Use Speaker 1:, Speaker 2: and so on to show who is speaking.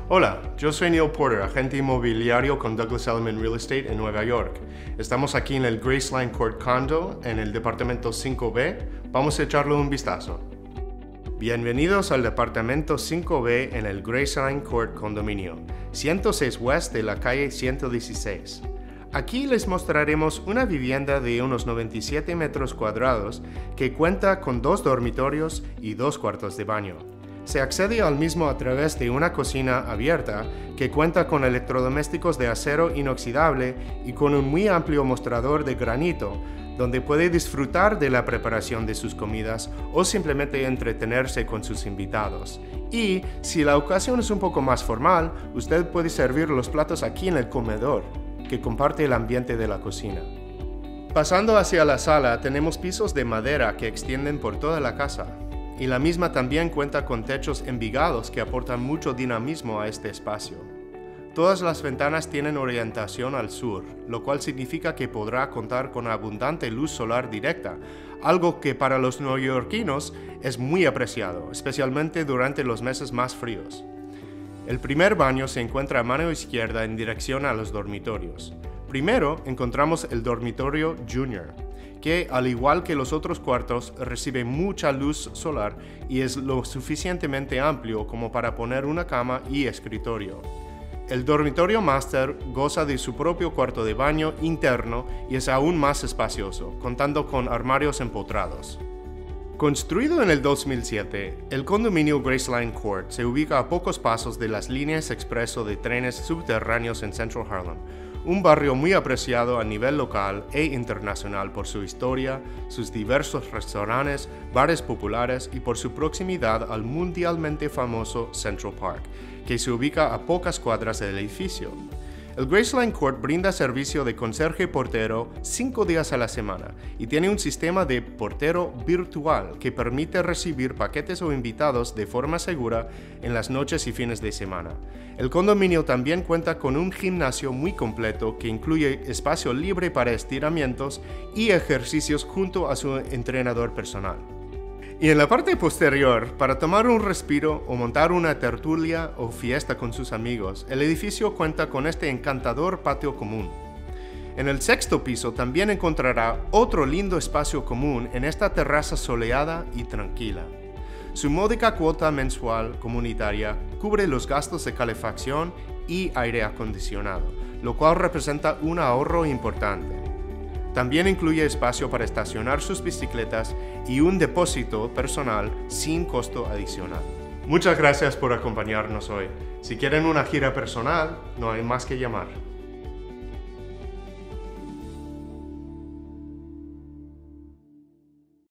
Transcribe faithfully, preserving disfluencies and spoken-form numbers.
Speaker 1: Hola, yo soy Neil Porter, agente inmobiliario con Douglas Elliman Real Estate en Nueva York. Estamos aquí en el Graceline Court Condo, en el departamento cinco B. Vamos a echarle un vistazo. Bienvenidos al departamento cinco B en el Graceline Court Condominio, ciento seis West de la calle ciento dieciséis. Aquí les mostraremos una vivienda de unos noventa y siete metros cuadrados que cuenta con dos dormitorios y dos cuartos de baño. Se accede al mismo a través de una cocina abierta que cuenta con electrodomésticos de acero inoxidable y con un muy amplio mostrador de granito, donde puede disfrutar de la preparación de sus comidas o simplemente entretenerse con sus invitados. Y si la ocasión es un poco más formal, usted puede servir los platos aquí en el comedor, que comparte el ambiente de la cocina. Pasando hacia la sala, tenemos pisos de madera que extienden por toda la casa. Y la misma también cuenta con techos envigados que aportan mucho dinamismo a este espacio. Todas las ventanas tienen orientación al sur, lo cual significa que podrá contar con abundante luz solar directa, algo que para los neoyorquinos es muy apreciado, especialmente durante los meses más fríos. El primer baño se encuentra a mano izquierda en dirección a los dormitorios. Primero encontramos el dormitorio Junior, que al igual que los otros cuartos recibe mucha luz solar y es lo suficientemente amplio como para poner una cama y escritorio. El dormitorio Master goza de su propio cuarto de baño interno y es aún más espacioso, contando con armarios empotrados. Construido en el dos mil siete, el condominio Graceline Court se ubica a pocos pasos de las líneas expreso de trenes subterráneos en Central Harlem, un barrio muy apreciado a nivel local e internacional por su historia, sus diversos restaurantes, bares populares y por su proximidad al mundialmente famoso Central Park, que se ubica a pocas cuadras del edificio. El Graceline Court brinda servicio de conserje portero cinco días a la semana y tiene un sistema de portero virtual que permite recibir paquetes o invitados de forma segura en las noches y fines de semana. El condominio también cuenta con un gimnasio muy completo que incluye espacio libre para estiramientos y ejercicios junto a su entrenador personal. Y en la parte posterior, para tomar un respiro o montar una tertulia o fiesta con sus amigos, el edificio cuenta con este encantador patio común. En el sexto piso también encontrará otro lindo espacio común en esta terraza soleada y tranquila. Su módica cuota mensual comunitaria cubre los gastos de calefacción y aire acondicionado, lo cual representa un ahorro importante. También incluye espacio para estacionar sus bicicletas y un depósito personal sin costo adicional. Muchas gracias por acompañarnos hoy. Si quieren una gira personal, no hay más que llamar.